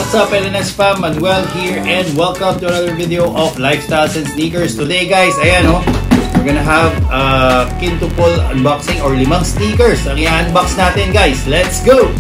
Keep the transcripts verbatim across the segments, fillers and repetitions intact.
what's up, L N S fam? Manuel here and welcome to another video of Lifestyles and Sneakers. Today guys, ayan oh, we're gonna have uh, quintuple unboxing or limang sneakers ang i-unbox natin guys. Let's go!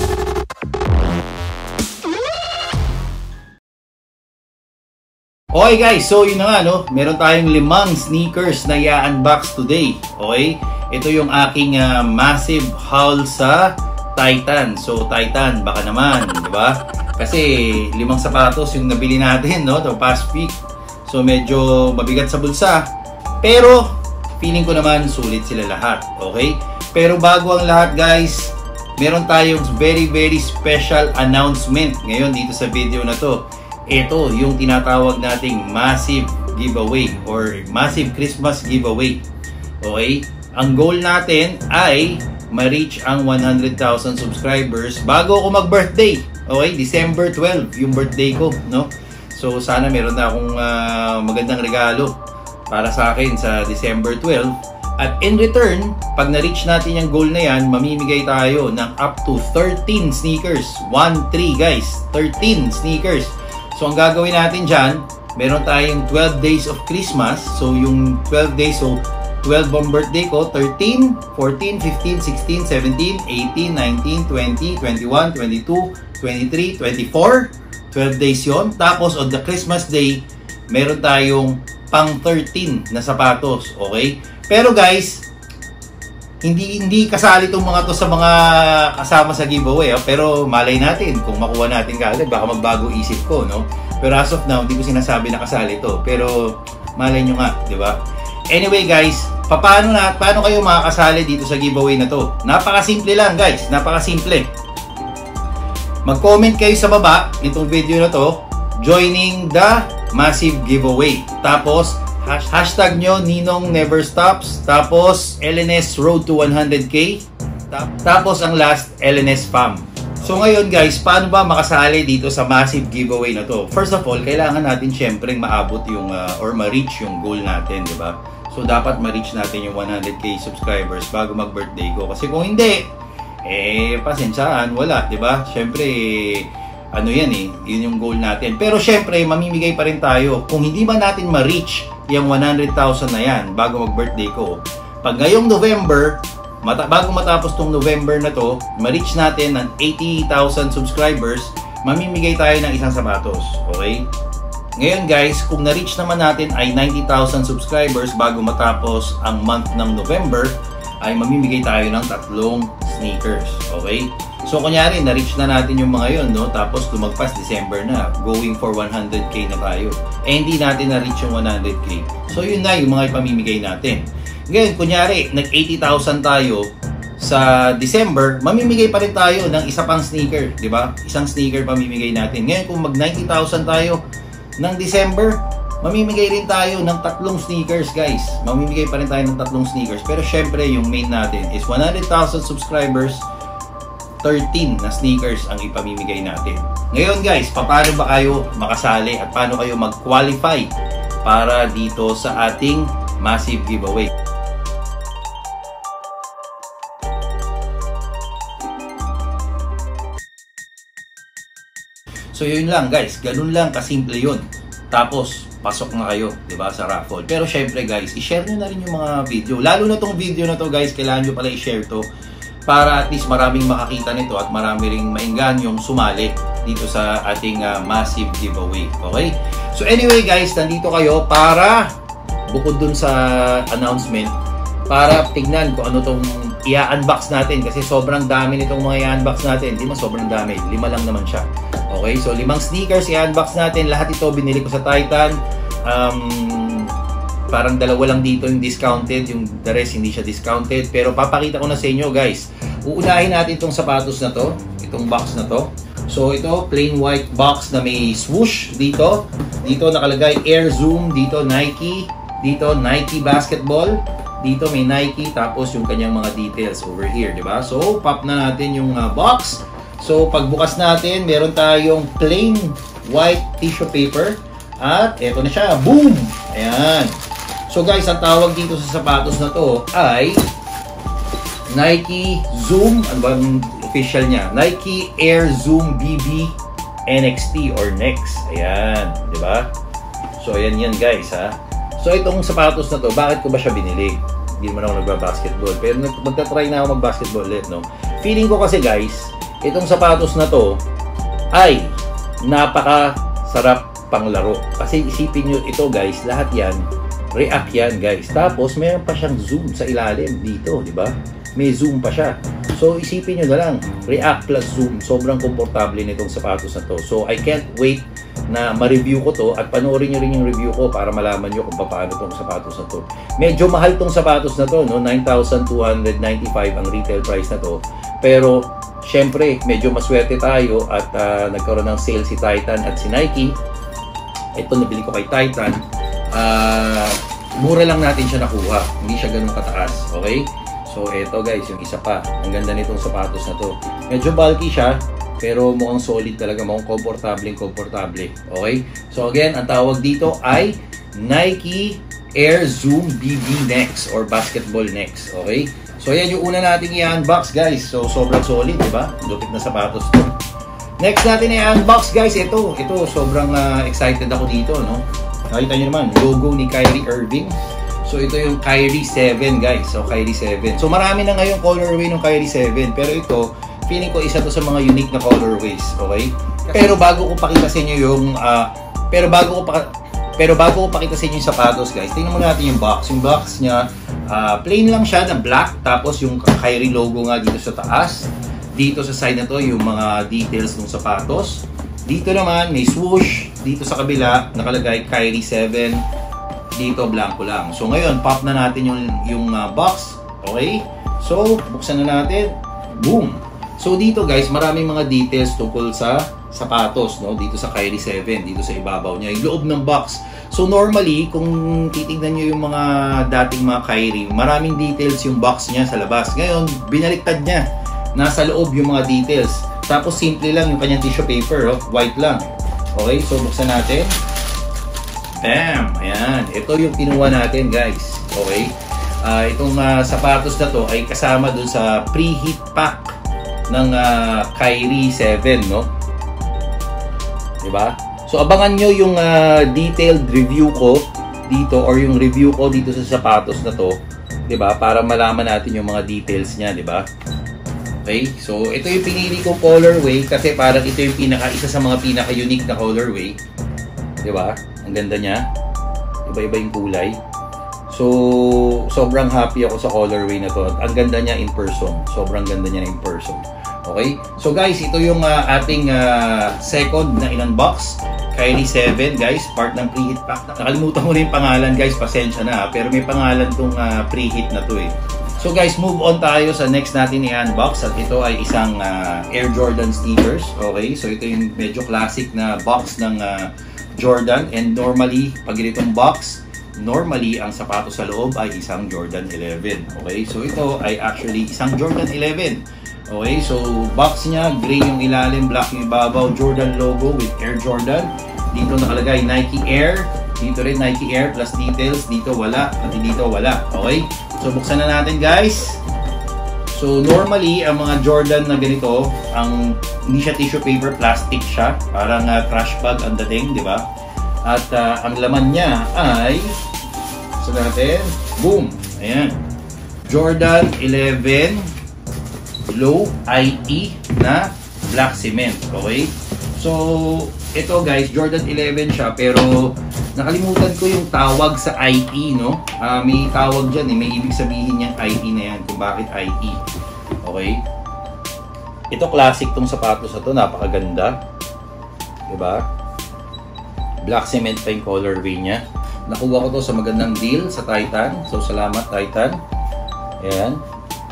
Okay guys, so yun na nga no, meron tayong limang sneakers na i-unbox today. Okay, ito yung aking uh, massive haul sa Titan. So Titan, baka naman, di ba? Kasi limang sapatos yung nabili natin no, the past week. So medyo mabigat sa bulsa. Pero feeling ko naman sulit sila lahat, okay? Pero bago ang lahat guys, meron tayong very very special announcement ngayon dito sa video na to. Ito yung tinatawag nating massive giveaway or massive Christmas giveaway. Okay? Ang goal natin ay ma-reach ang one hundred thousand subscribers bago ako mag-birthday. Okay? December twelve yung birthday ko, no? So sana meron na akong uh, magandang regalo para sa akin sa December twelve. At in return, pag na-reach natin yung goal na yan, mamimigay tayo ng up to thirteen sneakers. one three guys. thirteen sneakers. So ang gagawin natin dyan, meron tayong twelve days of Christmas. So yung twelve days, so twelve ang birthday ko, thirteen, fourteen, fifteen, sixteen, seventeen, eighteen, nineteen, twenty, twenty-one, twenty-two, twenty-three, twenty-four. twelve days yon. Tapos on the Christmas day, meron tayong pang thirteen na sapatos. Okay? Pero guys, hindi hindi kasali itong mga to sa mga kasama sa giveaway. Oh. Pero malay natin kung makuha natin kaagad, baka magbago isip ko. No? Pero as of now, hindi ko sinasabi na kasali ito. Pero malay nyo nga, di ba? Anyway guys, paano na paano kayo makakasali dito sa giveaway na to? Napakasimple lang guys, napakasimple. Mag-comment kayo sa baba nitong video na to, joining the massive giveaway. Tapos hashtag nyo Ninong Never Stops. Tapos L N S Road to one hundred K. Tapos ang last L N S Fam. So ngayon guys, paano ba makasali dito sa massive giveaway na to? First of all, kailangan natin syempre maabot yung uh, or ma-reach yung goal natin, di ba? So dapat ma-reach natin yung one hundred K subscribers bago mag-birthday ko. Kasi kung hindi, eh pasensyaan, wala, 'di ba? Syempre ano 'yan eh, 'yun yung goal natin. Pero syempre mamimigay pa rin tayo kung hindi man natin ma-reach yung one hundred thousand na 'yan bago mag-birthday ko. Pag ngayong November, mata bago matapos tong November na 'to, ma-reach natin ng eighty thousand subscribers, mamimigay tayo ng isang sapatos, okay? Ngayon guys, kung na-reach naman natin ay ninety thousand subscribers bago matapos ang month ng November, ay mamimigay tayo ng tatlong sneakers. Okay? So kunyari, na-reach na natin yung mga yon, no? Tapos lumagpas December na, going for one hundred K na tayo. Eh hindi natin na-reach yung one hundred K. So yun na yung mga ipamimigay natin. Ngayon, kunyari, nag-eighty thousand tayo sa December, mamimigay pa rin tayo ng isa pang sneaker. Diba? Isang sneaker pamimigay natin. Ngayon, kung mag-ninety thousand tayo ng December, mamimigay rin tayo ng tatlong sneakers guys. Mamimigay pa rin tayo ng tatlong sneakers. Pero syempre yung main natin is one hundred thousand subscribers, thirteen na sneakers ang ipamimigay natin. Ngayon guys, paano ba kayo makasali at paano kayo mag-qualify para dito sa ating massive giveaway? So yun lang guys, ganun lang kasimple yun. Tapos pasok na kayo, 'di ba, sa raffle. Pero syempre guys, i-share niyo na rin yung mga video. Lalo na tong video na to guys, kailangan niyo pala i-share to para at least maraming makakita nito at marami ring mainganyong sumali dito sa ating uh, massive giveaway. Okay? So anyway guys, nandito kayo para bukod dun sa announcement, para tignan kung ano tong i-unbox natin kasi sobrang dami nitong mga i-unbox natin. Hindi man sobrang dami, lima lang naman siya. Okay, so limang sneakers i-unbox natin. Lahat ito binili ko sa Titan. Um, parang dalawa lang dito yung discounted, yung the rest hindi siya discounted. Pero papakita ko na sa inyo guys. Uunahin natin itong sapatos na to, itong box na to. So ito, plain white box na may swoosh dito. Dito nakalagay Air Zoom, dito Nike, dito Nike Basketball. Dito may Nike, tapos yung kanyang mga details over here, di ba? So, pop na natin yung uh, box. So, pagbukas natin, meron tayong plain white tissue paper. At, eto na siya. Boom! Ayan. So, guys, ang tawag dito sa sapatos na to ay Nike Zoom. Ano ba yung official niya? Nike Air Zoom B B N X T or Next. Ayan, di ba? So, ayan yan guys, ha. So, itong sapatos na to, bakit ko ba siya binili? Hindi naman ako nagba-basketball. Pero magta-try na ako mag-basketball ulit, no? Feeling ko kasi guys, itong sapatos na to ay napaka-sarap panglaro. Kasi isipin nyo ito guys, lahat yan, react yan guys. Tapos, meron pa siyang zoom sa ilalim dito, di ba? May zoom pa siya. So, isipin nyo na lang, react plus zoom. Sobrang komportable nitong sapatos na to. So, I can't wait na ma-review ko to at panoorin nyo rin yung review ko para malaman nyo kung paano tong sapatos na to. Medyo mahal tong sapatos na to, no? nine thousand two hundred ninety-five ang retail price na to. Pero, syempre, medyo maswerte tayo at uh, nagkaroon ng sale si Titan at si Nike. Ito, nabili ko kay Titan. Uh, mura lang natin siya nakuha. Hindi siya ganun kataas. Okay? So, eto guys, yung isa pa. Ang ganda nitong sapatos na to. Medyo bulky siya. Pero mukhang solid talaga, mukhang komportable, komportable. Okay? So again, ang tawag dito ay Nike Air Zoom B B Next or Basketball Next. Okay? So yan yung una nating i-unbox guys. So sobrang solid, di ba? Lupit na sapatos to. Next natin i-unbox guys, ito. Ito, sobrang uh, excited ako dito, no? Nakita nyo naman, logo ni Kyrie Irving. So ito yung Kyrie seven guys. So Kyrie seven. So marami na ngayon colorway ng Kyrie seven. Pero ito, feeling ko isa to sa mga unique na colorways, okay? Pero bago ko pakita sa inyo yung uh, pero bago ko pa, pero bago ko pakita sa inyo yung sapatos, guys, tingnan muna natin yung box. Yung box niya, uh, plain lang siya na black, tapos yung Kyrie logo nga dito sa taas. Dito sa side na to yung mga details ng sapatos. Dito naman may swoosh, dito sa kabila nakalagay Kyrie seven. Dito blanco lang. So ngayon, pop na natin yung yung uh, box, okay? So, buksan na natin. Boom. So dito guys, maraming mga details tungkol sa sapatos, no? Dito sa Kyrie seven, dito sa ibabaw niya, yung loob ng box. So normally, kung titingnan niyo yung mga dating mga Kyrie, maraming details yung box niya sa labas. Ngayon, binaliktad niya. Nasa loob yung mga details. Tapos simple lang yung kanyang tissue paper, oh, white lang. Okay, so buksan natin. Bam! Ayan, ito yung kinuha natin guys. Okay, uh, itong uh, sapatos na to ay kasama dun sa pre-heat pack ng uh, Kyrie seven, no? Diba? So, abangan nyo yung uh, detailed review ko dito or yung review ko dito sa sapatos na to. Diba? Para malaman natin yung mga details niya, diba? Okay? So, ito yung pinili kong colorway kasi parang ito yung pinaka, isa sa mga pinaka-unique na colorway. Diba? Ang ganda niya. Iba-iba yung kulay. So, sobrang happy ako sa colorway na to. Ang ganda niya in person. Sobrang ganda niya in person. Okay? So guys, ito yung uh, ating uh, second na in-unbox. Kyrie seven guys, part ng preheat pack. Nakalimutan ko na yung pangalan guys, pasensya na. Pero may pangalan tong uh, preheat na to eh. So guys, move on tayo sa next natin i-unbox. At ito ay isang uh, Air Jordan sneakers. Okay? So ito yung medyo classic na box ng uh, Jordan. And normally, pag ganitong box, normally ang sapatos sa loob ay isang Jordan eleven. Okay? So ito ay actually isang Jordan eleven. Okay, so box niya, gray yung ilalim, black yung ibabaw, Jordan logo with Air Jordan. Dito nakalagay Nike Air, dito rin Nike Air plus details, dito wala, at dito wala. Okay, so buksan na natin guys. So normally, ang mga Jordan na ganito, ang hindi siya tissue paper, plastic siya, parang uh, trash bag ang dating, di ba? At uh, ang laman niya ay, buksan natin, boom, ayan, Jordan eleven low I E na black cement. Okay? So, ito guys, Jordan eleven siya, pero nakalimutan ko yung tawag sa I E, no? Uh, may tawag dyan eh, may ibig sabihin yung I E na yan, kung bakit I E. Okay? Ito classic tong sapatos na to, napakaganda. Diba? Black cement pa yung colorway niya. Nakuha ko to sa magandang deal sa Titan. So, salamat Titan. Ayan.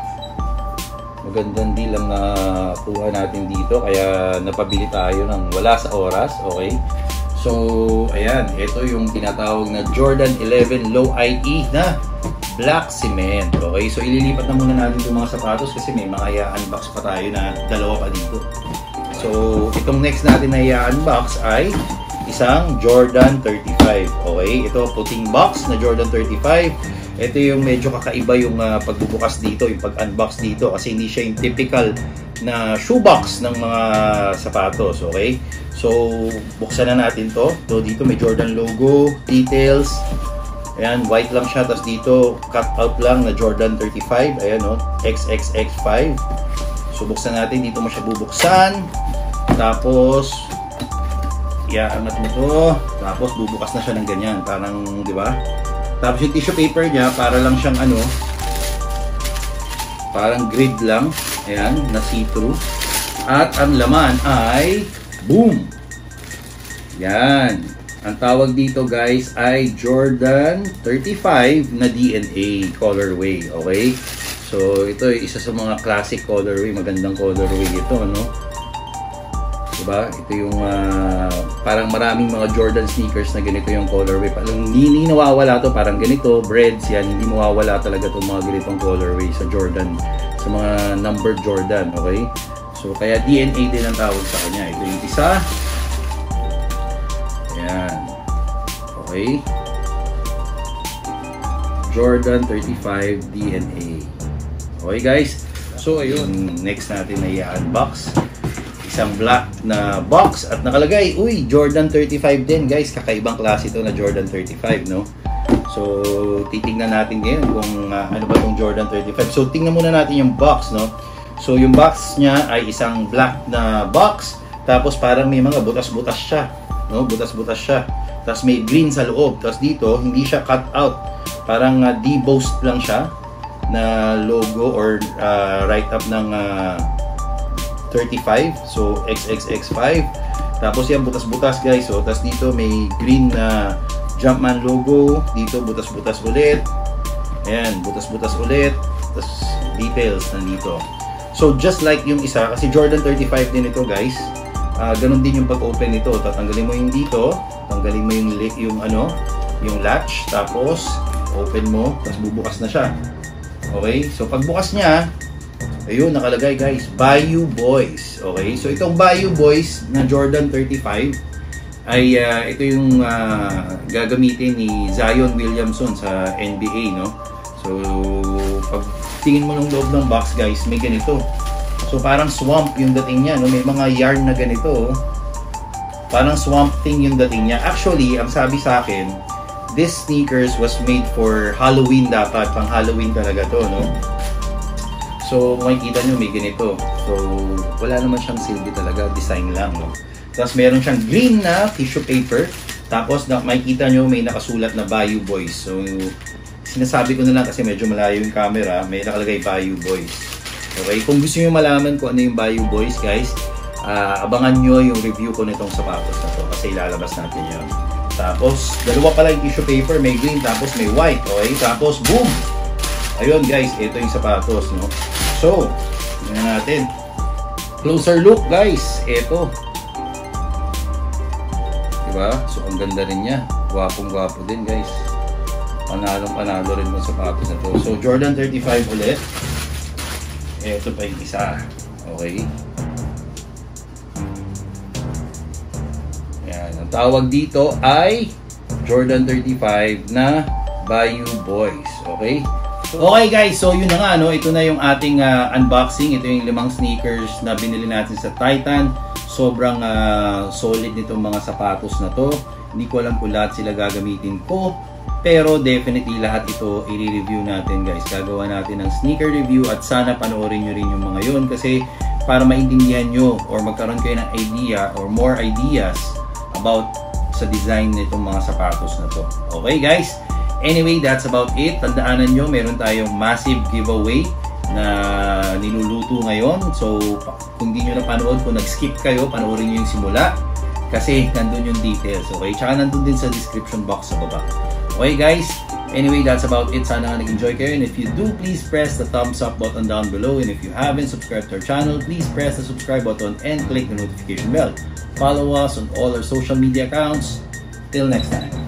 Magandang deal ang nakuha natin dito, kaya napabili tayo ng wala sa oras. Okay, so ayan, ito yung tinatawag na Jordan eleven low I E na black cement. Okay, so ililipat na muna natin itong mga sapatos kasi may mga i-unbox pa tayo na dalawa pa dito. So itong next natin na i-unbox ay isang Jordan thirty-five. Okay, ito puting box na Jordan thirty-five. Ito yung medyo kakaiba yung uh, pagbubukas dito, yung pag-unbox dito kasi hindi siya yung typical na shoebox ng mga sapatos, okay? So, buksan na natin to. So, dito may Jordan logo, details. Ayan, white lang siya. Tapos dito, cut out lang na Jordan thirty-five. Ayan, no? X X X five. So, buksan natin. Dito mo siya bubuksan. Tapos, iaangat mo to. Tapos, bubukas na siya ng ganyan. Parang, di ba? Tapos, yung tissue paper niya, para lang siyang ano, parang grid lang. Ayan, na see-through. At ang laman ay boom! Yan. Ang tawag dito guys ay Jordan thirty-five na D N A colorway. Okay? So, ito ay isa sa mga classic colorway. Magandang colorway ito, no? Diba? Ito yung uh, parang maraming mga Jordan sneakers na ganito yung colorway. Parang hindi nawawala to. Parang ganito, breads yan. Hindi mawawala talaga itong mga ganitong colorway sa Jordan. Sa mga numbered Jordan. Okay? So, kaya D N A din ang tawag sa kanya. Ito yung isa. Ayan. Okay. Jordan thirty-five D N A. Okay guys. So, ayun. Next natin na i-unbox. Isang black na box at nakalagay, uy, Jordan thirty-five din guys. Kakaibang klase ito na Jordan thirty-five, no? So, titingnan natin ngayon kung uh, ano ba itong Jordan thirty-five. So, tingnan muna natin yung box, no? So, yung box niya ay isang black na box. Tapos, parang may mga butas-butas siya. No? Butas-butas siya. Tapos, may green sa loob. Tapos, dito, hindi siya cut out. Parang uh, debossed lang siya na logo or uh, write-up ng uh, thirty-five. So, X X X five. Tapos, yan, butas-butas, guys. So, tapos, dito, may green na Jumpman logo. Dito, butas-butas ulit. Ayan, butas-butas ulit. Tapos, details nandito. So, just like yung isa, kasi Jordan thirty-five din ito, guys. Uh, ganun din yung pag-open nito. Tatanggalin mo yung dito, tanggalin mo yung, yung ano, yung latch, tapos open mo, tapos bubukas na siya. Okay? So, pagbukas niya, ayun, nakalagay, guys, Bayou Boys. Okay? So, itong Bayou Boys na Jordan thirty-five ay uh, ito yung uh, gagamitin ni Zion Williamson sa N B A, no? So, pag tingin mo ng loob ng box, guys, may ganito. So, parang swamp yung dating niya, no? May mga yarn na ganito. Parang swamp thing yung dating niya. Actually, ang sabi sa akin, this sneakers was made for Halloween dapat. Pang Halloween talaga to, no? So, makikita nyo, may ganito. So, wala naman siyang silbi talaga. Design lang, no? Tapos, meron siyang green na tissue paper. Tapos, na, makikita nyo, may nakasulat na Bayou Boys. So, sinasabi ko na lang kasi medyo malayo yung camera, may nakalagay Bayou Boys. Okay, kung gusto niyo malaman kung ano yung Bayou Boys, guys, uh, abangan nyo yung review ko nitong sapatos na to kasi ilalabas natin yun. Tapos, dalawa pala yung tissue paper, may green, tapos may white. Okay, tapos boom! Ayun guys, ito yung sapatos, no? So, tingnan natin. Closer look, guys. Ito. Diba? So, ang ganda rin niya. Gwapong-gwapo din, guys. Panalong-panalo rin mo sapatos na to. So, Jordan thirty-five ulit. Ito pa yung isa. Okay. Yan. Ang tawag dito ay Jordan thirty-five na Bayou Boys. Okay. Okay guys. So, yun na nga. No? Ito na yung ating uh, unboxing. Ito yung limang sneakers na binili natin sa Titan. Sobrang uh, solid nitong mga sapatos na to. Hindi ko alam kung lahat sila gagamitin ko. Pero definitely lahat ito i-review natin guys. Gagawa natin ng sneaker review at sana panoorin nyo rin yung mga yun kasi para maintindihan nyo or magkaroon kayo ng idea or more ideas about sa design nitong mga sapatos na to. Okay guys? Anyway, that's about it. Tandaanan nyo, meron tayong massive giveaway na niluluto ngayon. So, kung di nyo napanood, kung nag-skip kayo, panoorin nyo yung simula kasi nandun yung details. Okay? Tsaka nandun din sa description box sa baba. Okay guys, anyway, that's about it. Sana nga nag-enjoy kayo. And if you do, please press the thumbs up button down below. And if you haven't subscribed to our channel, please press the subscribe button and click the notification bell. Follow us on all our social media accounts. Till next time.